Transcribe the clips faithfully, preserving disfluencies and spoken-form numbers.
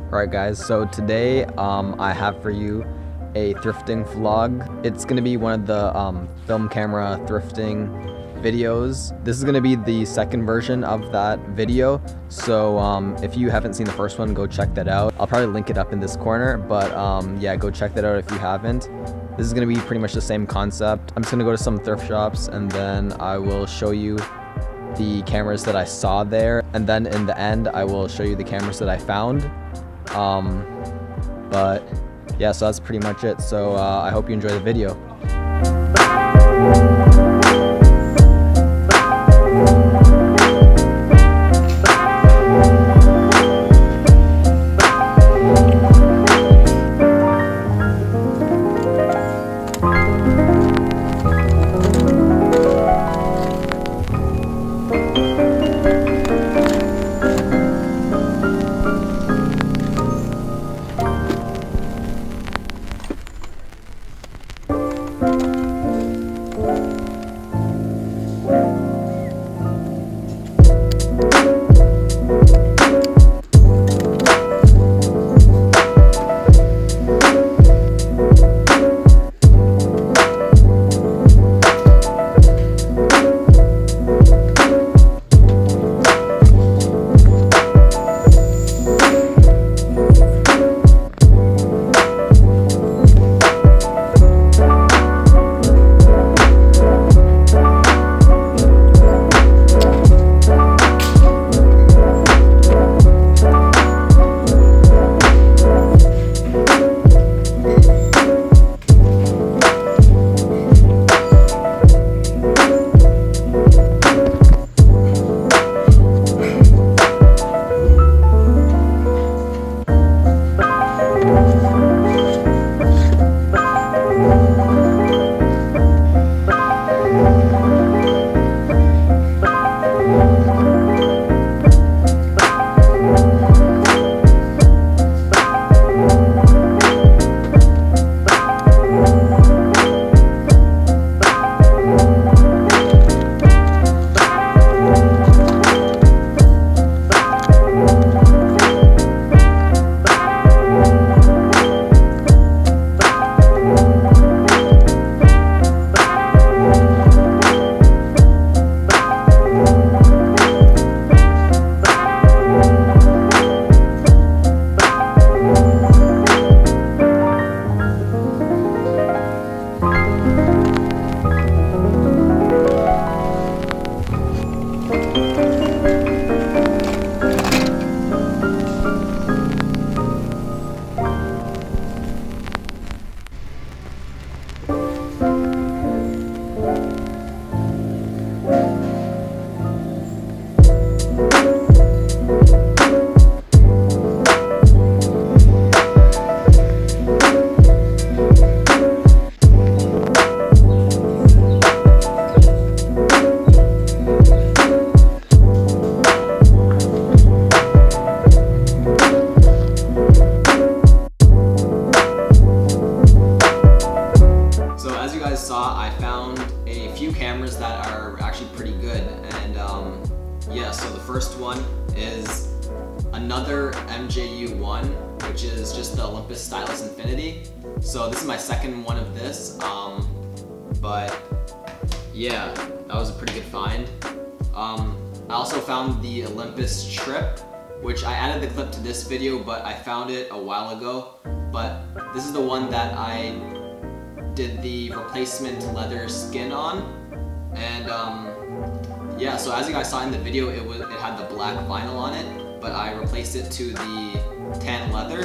Alright guys, so today um, I have for you a thrifting vlog. It's going to be one of the um, film camera thrifting videos. This is going to be the second version of that video, so um, if you haven't seen the first one, go check that out. I'll probably link it up in this corner, but um, yeah, go check that out if you haven't. This is going to be pretty much the same concept. I'm just going to go to some thrift shops and then I will show you the cameras that I saw there, and then in the end I will show you the cameras that I found. Um, but yeah, so that's pretty much it. So uh, I hope you enjoy the video. I found a few cameras that are actually pretty good, and um, yeah, so the first one is another M J U one, which is just the Olympus Stylus Infinity. So this is my second one of this, um, but yeah, that was a pretty good find. Um, I also found the Olympus Trip, which I added the clip to this video, but I found it a while ago. But this is the one that I did the replacement leather skin on, and um, yeah, so as you guys saw in the video, it was it had the black vinyl on it, but I replaced it to the tan leather.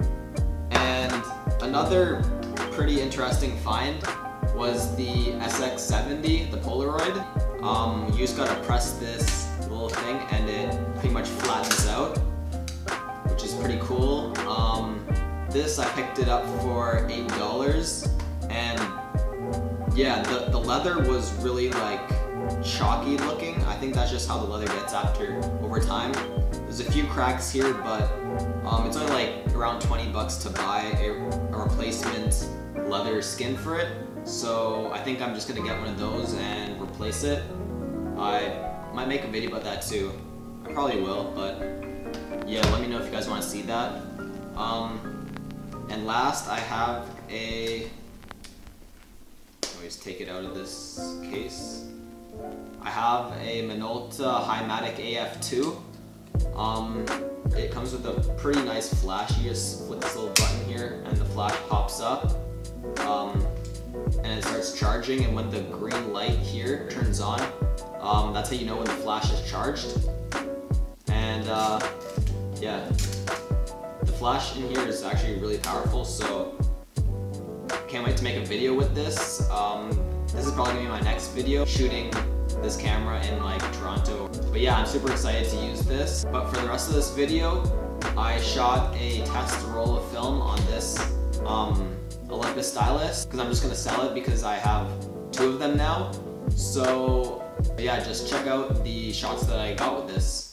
And another pretty interesting find was the S X seventy, the Polaroid. Um, you just gotta press this little thing and it pretty much flattens out, which is pretty cool. Um, this I picked it up for eight dollars. And yeah, the, the leather was really like chalky looking. I think that's just how the leather gets after over time. There's a few cracks here, but um, it's only like around twenty bucks to buy a, a replacement leather skin for it. So I think I'm just gonna get one of those and replace it. I might make a video about that too. I probably will, but yeah, let me know if you guys want to see that. Um, and last, I have a. Always take it out of this case. I have a Minolta Himatic A F two. Um, it comes with a pretty nice flash. You just flip this little button here, and the flash pops up. Um, and it starts charging, and when the green light here turns on, um, that's how you know when the flash is charged. And uh, yeah, the flash in here is actually really powerful, so can't wait to make a video with this. Um, this is probably gonna be my next video, shooting this camera in like Toronto. But yeah, I'm super excited to use this. But for the rest of this video, I shot a test roll of film on this um, Olympus stylus, because I'm just gonna sell it because I have two of them now. So yeah, just check out the shots that I got with this.